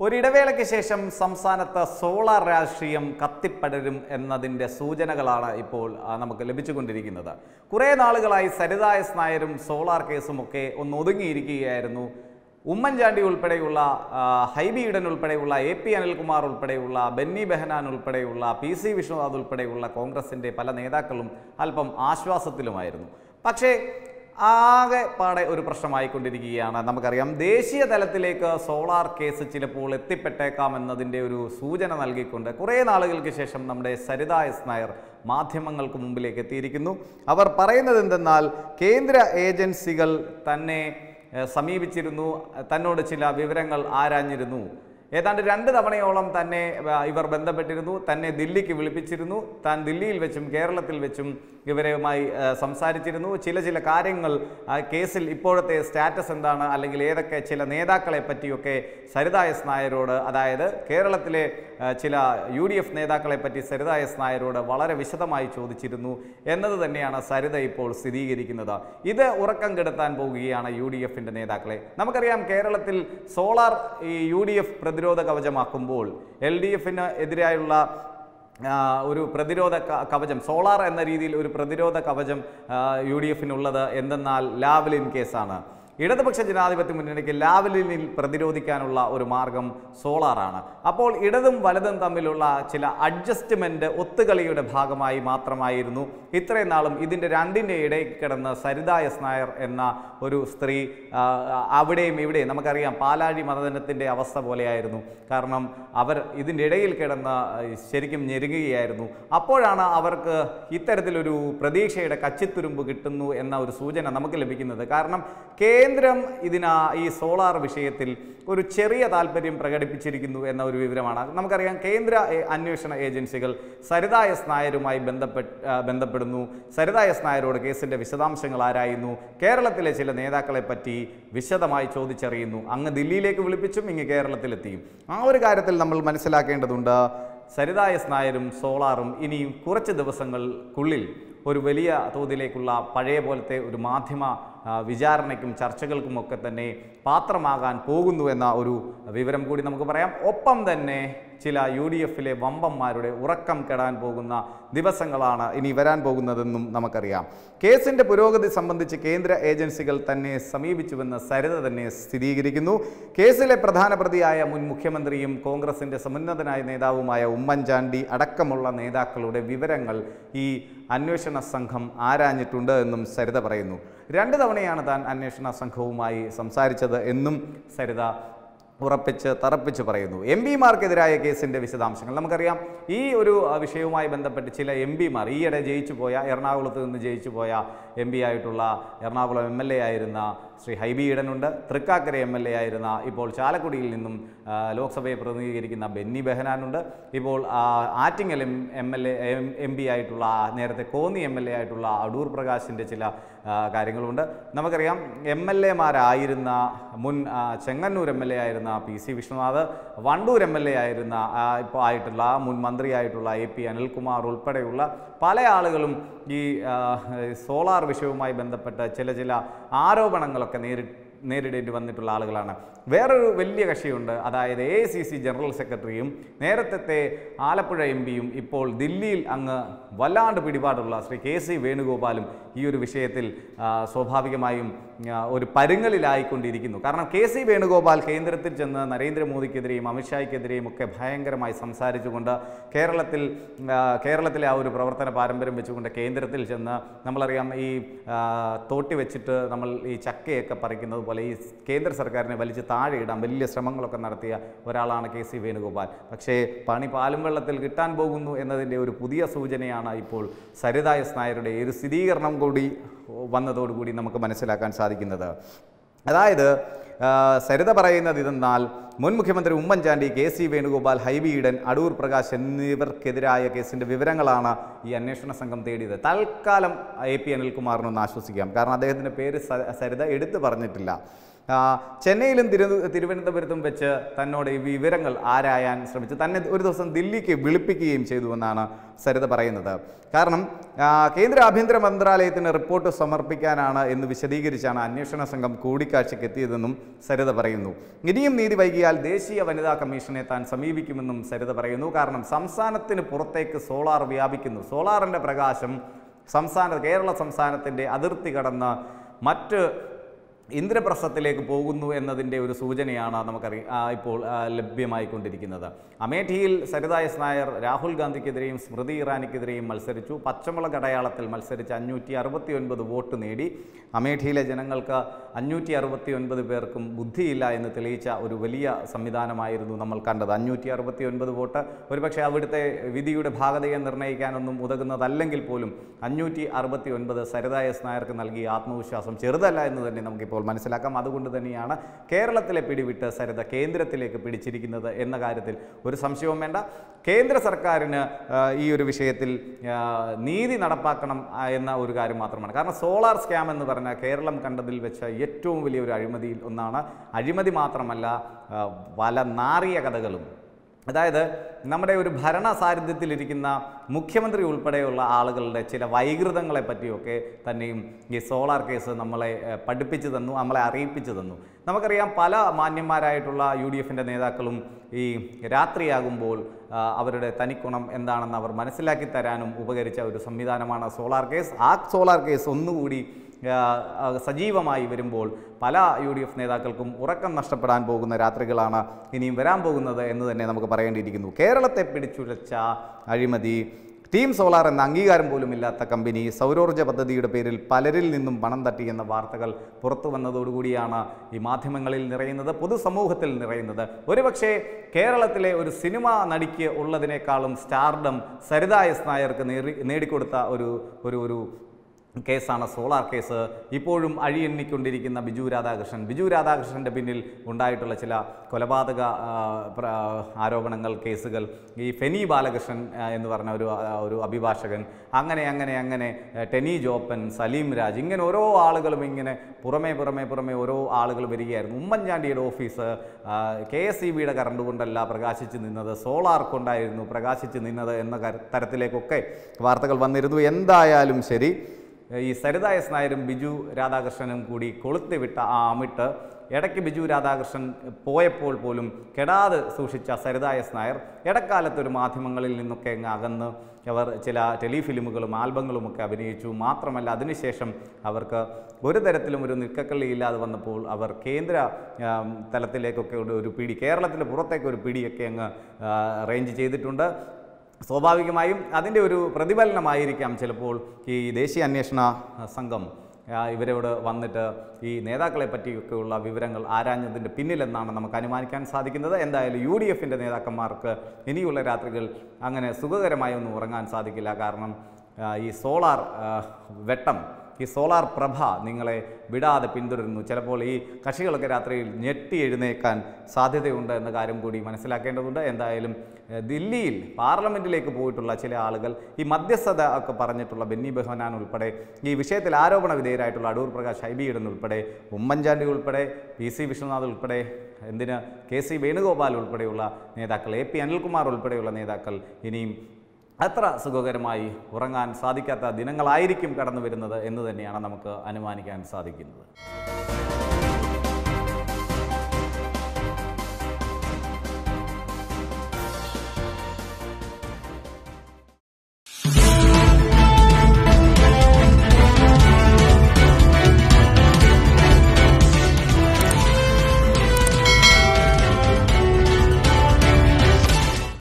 ഒരിടവേളയ്ക്ക് ശേഷം സംസ്ഥാനത്ത് സോളാർ രാഷ്ട്രീയം കത്തിപ്പടരും എന്നതിൻ്റെ സൂചനകളാണ് ഇപ്പോൾ നമുക്ക് ലഭിച്ചുകൊണ്ടിരിക്കുന്നത്. കുറേ നാളുകളായി സരിത എസ് നായരും സോളാർ കേസുമൊക്കെ ഒന്ന് ഒതുങ്ങിയിരിക്കുകയായിരുന്നു. ഉമ്മൻചാണ്ടി ഉൾപ്പെടെയുള്ള ഹൈബി ഈഡൻ ഉൾപ്പെടെയുള്ള AP അനിൽകുമാർ ഉൾപ്പെടെയുള്ള ബെന്നി ബെഹനാൻ ഉൾപ്പെടെയുള്ള PC വിശ്വനാഥ് ഉൾപ്പെടെയുള്ള കോൺഗ്രസിൻ്റെ പല നേതാക്കളും അല്പം ആശ്വാസത്തിലുമായിരുന്നു. പക്ഷേ ആകെ പാടെ ഒരു പ്രശ്നമായിക്കൊണ്ടിരിക്കുകയാണ്. നമുക്കറിയാം, ദേശീയ തലത്തിലേക്ക് സോളാർ കേസ് ചിലപ്പോൾ എത്തിപ്പെട്ടേക്കാം എന്നതിൻ്റെ ഒരു സൂചന നൽകിക്കൊണ്ട് കുറേ നാളുകൾക്ക് ശേഷം നമ്മുടെ സരിത എസ് നായർ മാധ്യമങ്ങൾക്ക് മുമ്പിലേക്ക് എത്തിയിരിക്കുന്നു. അവർ പറയുന്നത് എന്തെന്നാൽ, കേന്ദ്ര ഏജൻസികൾ തന്നെ സമീപിച്ചിരുന്നു, തന്നോട് ചില വിവരങ്ങൾ ആരാഞ്ഞിരുന്നു. ഏതാണ്ട് 2 തവണയോളം തന്നെ ഇവർ ബന്ധപ്പെട്ടിരുന്നു, തന്നെ ദില്ലിക്ക് വിളിപ്പിച്ചിരുന്നു, താൻ ദില്ലിയിൽ വെച്ചും കേരളത്തിൽ വെച്ചും ഇവരുമായി സംസാരിച്ചിരുന്നു. ചില കാര്യങ്ങൾ കേസിൽ ഇപ്പോഴത്തെ സ്റ്റാറ്റസ് എന്താണ്, അല്ലെങ്കിൽ ഏതൊക്കെ ചില നേതാക്കളെ പറ്റിയൊക്കെ സരിത എസ് നായരോട്, അതായത് കേരളത്തിലെ ചില UDF നേതാക്കളെ പറ്റി സരിത എസ് നായരോട് വളരെ വിശദമായി ചോദിച്ചിരുന്നു എന്നത് തന്നെയാണ് സരിത ഇപ്പോൾ സ്ഥിരീകരിക്കുന്നത്. ഇത് ഉറക്കം കെടുത്താൻ പോവുകയാണ് UDFൻ്റെ നേതാക്കളെ. നമുക്കറിയാം, കേരളത്തിൽ സോളാർ ഈ UDF പ്രതിരോധ കവചമാക്കുമ്പോൾ LDFന് എതിരായുള്ള ഒരു പ്രതിരോധ കവചം, സോളാർ എന്ന രീതിയിൽ ഒരു പ്രതിരോധ കവചം UDFനുള്ളത് എന്തെന്നാൽ ലാവ്ലിൻ കേസാണ്. ഇടതുപക്ഷ ജനാധിപത്യ മുന്നണിക്ക് ലാവ്ലിനിൽ പ്രതിരോധിക്കാനുള്ള ഒരു മാർഗം സോളാറാണ്. അപ്പോൾ ഇടതും വലതും തമ്മിലുള്ള ചില അഡ്ജസ്റ്റ്മെൻറ്റ് ഒത്തുകളിയുടെ ഭാഗമായി മാത്രമായിരുന്നു ഇത്രയും നാളും ഇതിൻ്റെ രണ്ടിൻ്റെ ഇടയിൽ കിടന്ന് സരിത എസ് നായർ എന്ന ഒരു സ്ത്രീ അവിടെയും ഇവിടെയും, നമുക്കറിയാം പാലാഴി മതനത്തിൻ്റെ അവസ്ഥ പോലെയായിരുന്നു. കാരണം അവർ ഇതിൻ്റെ ഇടയിൽ കിടന്ന് ശരിക്കും ഞെരുങ്ങുകയായിരുന്നു. അപ്പോഴാണ് അവർക്ക് ഇത്തരത്തിലൊരു പ്രതീക്ഷയുടെ കച്ചിത്തുരുമ്പ് കിട്ടുന്നു എന്ന ഒരു സൂചന നമുക്ക് ലഭിക്കുന്നത്. കാരണം കേന്ദ്രം ഈ സോളാർ വിഷയത്തിൽ ഒരു ചെറിയ താല്പര്യം പ്രകടിപ്പിച്ചിരിക്കുന്നു എന്ന ഒരു വിവരമാണ്. നമുക്കറിയാം, കേന്ദ്ര അന്വേഷണ ഏജൻസികൾ സരിത എസ് നായരുമായി ബന്ധപ്പെടുന്നു. സരിത എസ് നായരോട് കേസിൻ്റെ വിശദാംശങ്ങൾ ആരായുന്നു, കേരളത്തിലെ ചില നേതാക്കളെ പറ്റി വിശദമായി ചോദിച്ചറിയുന്നു. അങ്ങ് ദില്ലിയിലേക്ക് വിളിപ്പിച്ചും ഇങ്ങ് കേരളത്തിലെത്തിയും. ആ ഒരു കാര്യത്തിൽ നമ്മൾ മനസ്സിലാക്കേണ്ടതുണ്ട്, സരിത എസ് നായരും സോളാറും ഇനിയും കുറച്ച് ദിവസങ്ങൾക്കുള്ളിൽ ഒരു വലിയ തോതിലേക്കുള്ള പഴയ പോലത്തെ ഒരു മാധ്യമ വിചാരണയ്ക്കും ചർച്ചകൾക്കുമൊക്കെ തന്നെ പാത്രമാകാൻ പോകുന്നു എന്ന ഒരു വിവരം കൂടി നമുക്ക് പറയാം. ഒപ്പം തന്നെ ചില UDFലെ വമ്പന്മാരുടെ ഉറക്കം കെടാൻ പോകുന്ന ദിവസങ്ങളാണ് ഇനി വരാൻ പോകുന്നതെന്നും നമുക്കറിയാം. കേസിൻ്റെ പുരോഗതി സംബന്ധിച്ച് കേന്ദ്ര ഏജൻസികൾ തന്നെ സമീപിച്ചുവെന്ന് സരിത തന്നെ സ്ഥിരീകരിക്കുന്നു. കേസിലെ പ്രധാന പ്രതിയായ മുൻ മുഖ്യമന്ത്രിയും കോൺഗ്രസിൻ്റെ സമുന്നതനായ നേതാവുമായ ഉമ്മൻചാണ്ടി അടക്കമുള്ള നേതാക്കളുടെ വിവരങ്ങൾ ഈ അന്വേഷണ സംഘം ആരാഞ്ഞിട്ടുണ്ട് എന്നും സരിത പറയുന്നു. 2 തവണയാണ് താൻ അന്വേഷണ സംഘവുമായി സംസാരിച്ചത് എന്നും സരിത തറപ്പിച്ച് പറയുന്നു. MPമാർക്കെതിരായ കേസിൻ്റെ വിശദാംശങ്ങൾ നമുക്കറിയാം. ഈ ഒരു വിഷയവുമായി ബന്ധപ്പെട്ട് ചില MPമാർ, ഈയിടെ എറണാകുളത്ത് നിന്ന് ജയിച്ചു പോയ MP ആയിട്ടുള്ള എറണാകുളം MLA ആയിരുന്ന ശ്രീ ഹൈബി ഈഡനുണ്ട്. തൃക്കാക്കര MLA ആയിരുന്ന, ഇപ്പോൾ ചാലക്കുടിയിൽ നിന്നും ലോക്സഭയെ പ്രതിനിധീകരിക്കുന്ന ബെന്നി ബെഹനാനുണ്ട്. ഇപ്പോൾ ആറ്റിങ്ങൽ MP ആയിട്ടുള്ള, നേരത്തെ കോന്നി MLA ആയിട്ടുള്ള അടൂർ പ്രകാശിൻ്റെ ചില കാര്യങ്ങളുണ്ട്. നമുക്കറിയാം, MLAമാരായിരുന്ന മുൻ ചെങ്ങന്നൂർ MLA ആയിരുന്ന PC വിശ്വനാഥ്, വണ്ടൂർ MLA ആയിരുന്ന ആയിട്ടുള്ള മുൻ മന്ത്രിയായിട്ടുള്ള AP അനിൽകുമാർ ഉൾപ്പെടെയുള്ള പല ആളുകളും ഈ സോളാർ വിഷയവുമായി ബന്ധപ്പെട്ട് ചില ആരോപണങ്ങളൊക്കെ നേരിടേണ്ടി വന്നിട്ടുള്ള ആളുകളാണ്. വേറൊരു വലിയ കക്ഷിയുണ്ട്, അതായത് AICC ജനറൽ സെക്രട്ടറിയും നേരത്തെ ആലപ്പുഴ MPയും ഇപ്പോൾ ദില്ലിയിൽ അങ്ങ് വല്ലാണ്ട് പിടിപാടുള്ള ശ്രീ KC വേണുഗോപാലും ഈ ഒരു വിഷയത്തിൽ സ്വാഭാവികമായും ഒരു പരുങ്ങലിലായിക്കൊണ്ടിരിക്കുന്നു. കാരണം KC വേണുഗോപാൽ കേന്ദ്രത്തിൽ ചെന്ന് നരേന്ദ്രമോദിക്കെതിരെയും അമിത്ഷായ്ക്കെതിരെയും ഒക്കെ ഭയങ്കരമായി സംസാരിച്ചുകൊണ്ട് കേരളത്തിലെ ആ ഒരു പ്രവർത്തന പാരമ്പര്യം വെച്ചുകൊണ്ട് കേന്ദ്രത്തിൽ ചെന്ന്, നമ്മളറിയാം, ഈ തോട്ടി വെച്ചിട്ട് നമ്മൾ ഈ ചക്കയൊക്കെ പറിക്കുന്നത് പോലെ ഈ കേന്ദ്ര സർക്കാരിനെ വലിച്ച് താഴെ ഇടാൻ വലിയ ശ്രമങ്ങളൊക്കെ നടത്തിയ ഒരാളാണ് KC വേണുഗോപാൽ. പക്ഷേ പണി പാലും വെള്ളത്തിൽ കിട്ടാൻ പോകുന്നു എന്നതിൻ്റെ ഒരു പുതിയ സൂചനയാണ് ഇപ്പോൾ സരിത എസ് നായരുടെ ഒരു സ്ഥിരീകരണം കൂടി വന്നതോടുകൂടി നമുക്ക് മനസ്സിലാക്കാൻ സാധിക്കുന്നത്. അതായത് സരിത പറയുന്നത് ഇതെന്നാൽ, മുൻ മുഖ്യമന്ത്രി ഉമ്മൻചാണ്ടി, KC വേണുഗോപാൽ, ഹൈബി ഈഡൻ, അടൂർ പ്രകാശ് എന്നിവർക്കെതിരായ കേസിൻ്റെ വിവരങ്ങളാണ് ഈ അന്വേഷണ സംഘം തേടിയത്. തൽക്കാലം AP അനിൽകുമാറിനൊന്ന് ആശ്വസിക്കാം, കാരണം അദ്ദേഹത്തിൻ്റെ പേര് സരിത എടുത്തു പറഞ്ഞിട്ടില്ല. ചെന്നൈയിലും തിരുവനന്തപുരത്തും വെച്ച് തന്നോട് ഈ വിവരങ്ങൾ ആരായാൻ ശ്രമിച്ചു, തന്നെ ഒരു ദിവസം ദില്ലിക്ക് വിളിപ്പിക്കുകയും ചെയ്തുവെന്നാണ് സരിത പറയുന്നത്. കാരണം കേന്ദ്ര ആഭ്യന്തര മന്ത്രാലയത്തിന് റിപ്പോർട്ട് സമർപ്പിക്കാനാണ് എന്ന് വിശദീകരിച്ചാണ് അന്വേഷണ സംഘം കൂടിക്കാഴ്ചയ്ക്ക് എത്തിയതെന്നും സരിത പറയുന്നു. ഇനിയും നീതി വൈകിയാൽ ദേശീയ വനിതാ കമ്മീഷനെ താൻ സമീപിക്കുമെന്നും സരിത പറയുന്നു. കാരണം സംസ്ഥാനത്തിന് പുറത്തേക്ക് സോളാർ വ്യാപിക്കുന്നു. സോളാറിൻ്റെ പ്രകാശം കേരള സംസ്ഥാനത്തിൻ്റെ അതിർത്തി കടന്ന് മറ്റ് ഇന്ദ്രപ്രസ്ഥത്തിലേക്ക് പോകുന്നു എന്നതിൻ്റെ ഒരു സൂചനയാണ് ഇപ്പോൾ ലഭ്യമായിക്കൊണ്ടിരിക്കുന്നത്. അമേഠിയിൽ സരിത എസ് നായർ രാഹുൽ ഗാന്ധിക്കെതിരെയും സ്മൃതി ഇറാനിക്കെതിരെയും മത്സരിച്ചു. പച്ചമുളക് അടയാളത്തിൽ മത്സരിച്ച് 569 വോട്ട് നേടി. അമേഠിയിലെ ജനങ്ങൾക്ക് 569 പേർക്കും ബുദ്ധിയില്ല എന്ന് തെളിയിച്ച ഒരു വലിയ സംവിധാനമായിരുന്നു നമ്മൾ കണ്ടത്. 569 വോട്ട് ഒരുപക്ഷെ അവിടുത്തെ വിധിയുടെ ഭാഗതയെ നിർണ്ണയിക്കാനൊന്നും ഉതകുന്നതല്ലെങ്കിൽ പോലും 569 സരിത എസ് നായർക്ക് നൽകിയ ആത്മവിശ്വാസം ചെറുതല്ല എന്ന് തന്നെ നമുക്കിപ്പോൾ മനസ്സിലാക്കാം. അതുകൊണ്ട് തന്നെയാണ് കേരളത്തിലെ പിടിവിട്ട് സരിത കേന്ദ്രത്തിലേക്ക് പിടിച്ചിരിക്കുന്നത് എന്ന കാര്യത്തിൽ ഒരു സംശയവും വേണ്ട. കേന്ദ്ര സർക്കാരിന് ഈ ഒരു വിഷയത്തിൽ നീതി നടപ്പാക്കണം എന്ന ഒരു കാര്യം മാത്രമാണ്. കാരണം സോളാർ സ്കാം എന്ന് പറഞ്ഞാൽ കേരളം കണ്ടതിൽ വെച്ച ഏറ്റവും വലിയൊരു അഴിമതിയിൽ ഒന്നാണ്. അഴിമതി മാത്രമല്ല, പല നാറിയ കഥകളും. അതായത് നമ്മുടെ ഒരു ഭരണ സാരഥ്യത്തിലിരിക്കുന്ന മുഖ്യമന്ത്രി ഉൾപ്പെടെയുള്ള ആളുകളുടെ ചില വൈകൃതങ്ങളെ പറ്റിയൊക്കെ തന്നെയും ഈ സോളാർ കേസ് നമ്മളെ പഠിപ്പിച്ചു തന്നു, നമ്മളെ അറിയിപ്പിച്ചു തന്നു. നമുക്കറിയാം, പല മാന്യന്മാരായിട്ടുള്ള UDFൻ്റെ നേതാക്കളും ഈ രാത്രിയാകുമ്പോൾ അവരുടെ തനിക്കുണം എന്താണെന്ന് അവർ മനസ്സിലാക്കി തരാനും ഉപകരിച്ച ഒരു സംവിധാനമാണ് സോളാർ കേസ്. ആ സോളാർ കേസ് ഒന്നുകൂടി സജീവമായി വരുമ്പോൾ പല UDF നേതാക്കൾക്കും ഉറക്കം നഷ്ടപ്പെടാൻ പോകുന്ന രാത്രികളാണ് ഇനിയും വരാൻ പോകുന്നത് എന്ന് തന്നെ നമുക്ക് പറയേണ്ടിയിരിക്കുന്നു. കേരളത്തെ പിടിച്ചുലച്ച അഴിമതി, ടീം സോളാർ എന്ന അംഗീകാരം പോലും ഇല്ലാത്ത കമ്പനി സൗരോർജ്ജ പദ്ധതിയുടെ പേരിൽ പലരിൽ നിന്നും പണം തട്ടി എന്ന വാർത്തകൾ പുറത്തു വന്നതോടുകൂടിയാണ് ഈ മാധ്യമങ്ങളിൽ നിറയുന്നത്, പൊതുസമൂഹത്തിൽ നിറയുന്നത്. ഒരുപക്ഷെ കേരളത്തിലെ ഒരു സിനിമ നടിക്ക് ഉള്ളതിനേക്കാളും സ്റ്റാർഡം സരിത എസ് നായർക്ക് നേടിക്കൊടുത്ത ഒരു കേസാണ് സോളാർ കേസ്. ഇപ്പോഴും അഴിയെണ്ണിക്കൊണ്ടിരിക്കുന്ന ബിജു രാധാകൃഷ്ണൻ്റെ പിന്നിൽ ഉണ്ടായിട്ടുള്ള ചില കൊലപാതക ആരോപണങ്ങൾ, കേസുകൾ, ഈ ഫെനി ബാലകൃഷ്ണൻ എന്ന് പറഞ്ഞ ഒരു അഭിഭാഷകൻ, അങ്ങനെ ടെനി ജോപ്പൻ, സലീം രാജ്, ഇങ്ങനെ ഓരോ ആളുകളും ഇങ്ങനെ പുറമേ ഓരോ ആളുകൾ വരികയായിരുന്നു. ഉമ്മൻചാണ്ടിയുടെ ഓഫീസ് KSEBയുടെ കറണ്ട് കൊണ്ടല്ല പ്രകാശിച്ച് നിന്നത്, സോളാർ കൊണ്ടായിരുന്നു പ്രകാശിച്ച് നിന്നത് എന്ന തരത്തിലേക്കൊക്കെ വാർത്തകൾ വന്നിരുന്നു. എന്തായാലും ശരി, ഈ സരിത എസ് നായരും ബിജു രാധാകൃഷ്ണനും കൂടി കൊളുത്തിവിട്ട ആ അമിട്ട് ഇടയ്ക്ക് ബിജു രാധാകൃഷ്ണൻ പോയപ്പോൾ പോലും കെടാതെ സൂക്ഷിച്ച സരിത എസ് നായർ ഇടക്കാലത്തൊരു മാധ്യമങ്ങളിൽ നിന്നൊക്കെ അങ്ങ് അകന്ന് അവർ ചില ടെലിഫിലിമുകളും ആൽബങ്ങളുമൊക്കെ അഭിനയിച്ചു. മാത്രമല്ല, അതിനുശേഷം അവർക്ക് ഒരു തരത്തിലും ഒരു നിൽക്കക്കള്ളിയില്ലാതെ വന്നപ്പോൾ അവർ കേന്ദ്ര തലത്തിലേക്കൊക്കെ ഒരു പിടി, കേരളത്തിൻ്റെ പുറത്തേക്ക് ഒരു പിടിയൊക്കെ അങ്ങ് അറേഞ്ച് ചെയ്തിട്ടുണ്ട്. സ്വാഭാവികമായും അതിൻ്റെ ഒരു പ്രതിഫലനമായിരിക്കാം ചിലപ്പോൾ ഈ ദേശീയ അന്വേഷണ സംഘം ഇവരോട് വന്നിട്ട് ഈ നേതാക്കളെ പറ്റിയൊക്കെയുള്ള വിവരങ്ങൾ ആരാഞ്ഞതിൻ്റെ പിന്നിലെന്നാണ് നമുക്ക് അനുമാനിക്കാൻ സാധിക്കുന്നത്. എന്തായാലും UDFൻ്റെ നേതാക്കന്മാർക്ക് ഇനിയുള്ള രാത്രികൾ അങ്ങനെ സുഖകരമായി ഒന്നും ഉറങ്ങാൻ സാധിക്കില്ല. കാരണം ഈ സോളാർ വെട്ടം, ഈ സോളാർ പ്രഭ നിങ്ങളെ വിടാതെ പിന്തുടരുന്നു. ചിലപ്പോൾ ഈ കക്ഷികളൊക്കെ രാത്രിയിൽ ഞെട്ടി എഴുന്നേൽക്കാൻ സാധ്യതയുണ്ട് എന്ന കാര്യം കൂടി മനസ്സിലാക്കേണ്ടതുണ്ട്. എന്തായാലും ദില്ലിയിൽ പാർലമെൻറ്റിലേക്ക് പോയിട്ടുള്ള ചില ആളുകൾ, ഈ മധ്യസ്ഥത ഒക്കെ പറഞ്ഞിട്ടുള്ള ബെന്നി ബെഹനാൻ ഉൾപ്പെടെ, ഈ വിഷയത്തിൽ ആരോപണ വിധേയരായിട്ടുള്ള അടൂർ പ്രകാശ്, ഹൈബി ഈഡൻ ഉൾപ്പെടെ, ഉമ്മൻചാണ്ടി ഉൾപ്പെടെ, PC വിശ്വനാഥ് ഉൾപ്പെടെ, KC വേണുഗോപാൽ ഉൾപ്പെടെയുള്ള നേതാക്കൾ, AP അനിൽകുമാർ ഉൾപ്പെടെയുള്ള നേതാക്കൾ ഇനിയും അത്ര സുഖകരമായി ഉറങ്ങാൻ സാധിക്കാത്ത ദിനങ്ങളായിരിക്കും കടന്നു വരുന്നത് എന്ന് തന്നെയാണ് നമുക്ക് അനുമാനിക്കാൻ സാധിക്കുന്നത്.